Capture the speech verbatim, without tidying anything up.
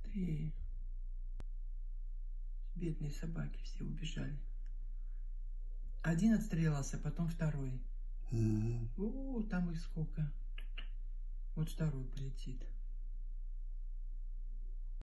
ты. Бедные собаки все убежали. Один отстрелялся, потом второй. Угу. О, там их сколько. Вот второй полетит.